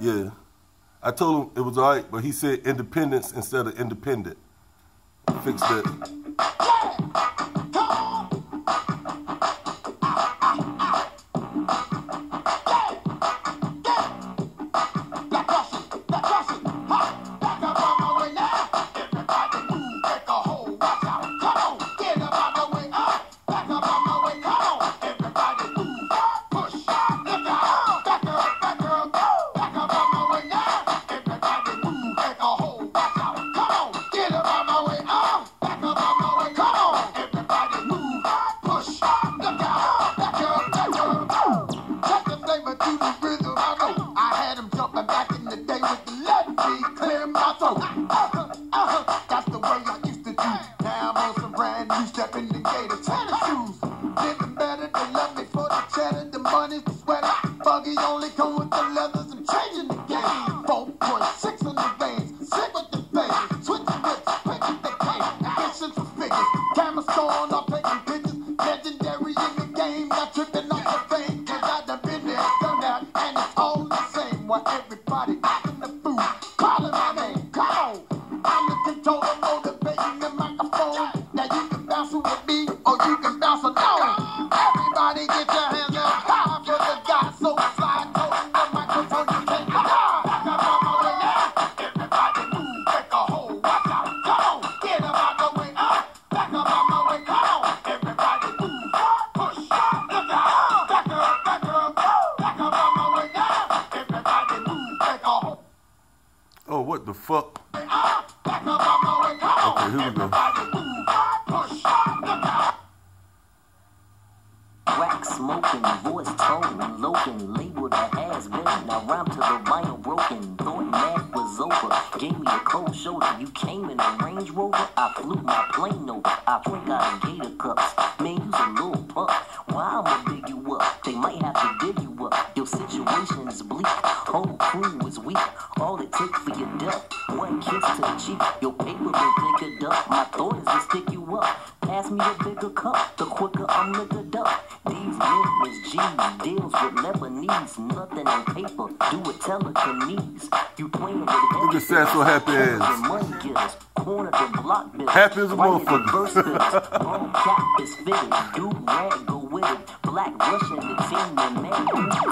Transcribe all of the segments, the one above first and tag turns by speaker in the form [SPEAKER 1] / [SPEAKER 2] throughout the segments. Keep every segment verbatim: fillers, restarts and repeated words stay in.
[SPEAKER 1] Yeah. I told him it was all right, but he said independence instead of independent. Fix that. Oh, what the fuck? Okay, here we go.
[SPEAKER 2] Wax smoking, voice tone, loking, labeled a has-been. Now rhyme to the vinyl broken. Thought Mac was over. Gave me a cold shoulder. You came in a Range Rover. I flew my plane over. I drink out of gator cups. Man, you's a little punk. Why I'ma dig you up? They might have to dig you up. Your situation is bleak. Whole crew is weak. All it takes for your death. One kiss to the cheek. Your paper will take a duck. My thought is to stick you up. Pass me a bigger cup. The quicker I'm liquored up. These business G's deals with Lebanese. Nothing on paper. Do it telekinesis. You playing with it.
[SPEAKER 1] Look at Sasso happy ass.
[SPEAKER 2] Corner the block bill.
[SPEAKER 1] Happy as a motherfucker.
[SPEAKER 2] All cap is fitted. Do rag go with it. Black Russian the team and man.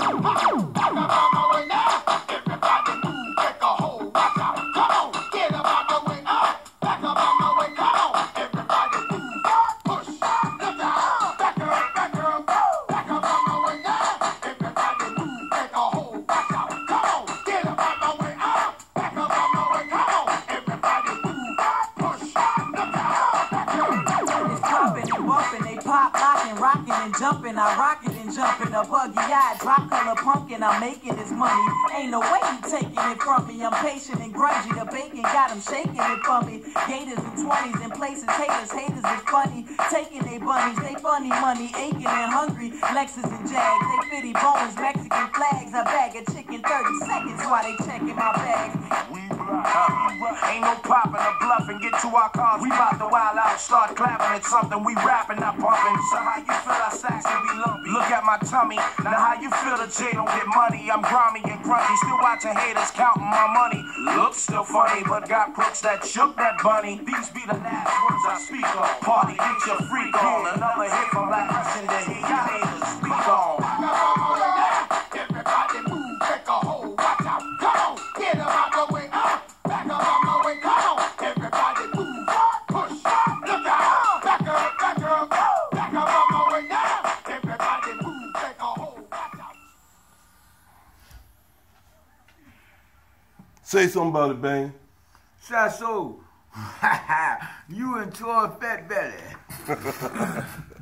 [SPEAKER 2] Everybody move, take a hold. Watch out. Come on, get up out the way. Up, back up on my way. Come on, everybody move. Push, look out. Back up, back up, back up on my way now. Everybody move, take a hold. Watch out. Come on, get up out my way. Up, back up on my way. Come on, everybody move. Push, look out. Back up, back up.
[SPEAKER 3] It's jumping and bumping, they pop, locking, rocking and jumping. I rock it and jumping, a buggy eyed, drop color pumpkin. I'm making this money. Ain't no way you taking it from me. I'm patient and grungy. The bacon got them shaking it from me. Gators and twenties in places. Haters, haters is funny. Taking they bunnies, they funny money. Aching and hungry. Lexus and Jags, they fitty bones. Mexican flags. A bag of chicken, thirty seconds while they checking my bags.
[SPEAKER 4] We block, huh? Ain't no popping or bluffing. Get to our cars. We bout to wild out. Start clapping at something. We rapping, not pumping. So how you feel our sacks and we lumpy? Look at my tummy. Now how you feel the J don't get money? I'm grimy and grungy. Still watching haters counting my money. Looks still funny, but got crooks that shook that bunny. These be the last words I speak on. Party, get your freak on. Another hit from Black Russian to hear your haters speak on. Everybody move, take a hold. Watch out. Come on, get them out the way. Up, back up on my way. Come on, everybody move. Push, look out. Back up, back up, back up on my way now. Everybody move, take a hold. Watch out.
[SPEAKER 1] Say something about it, Bang.
[SPEAKER 5] Sasso, you and Toy Fat Belly.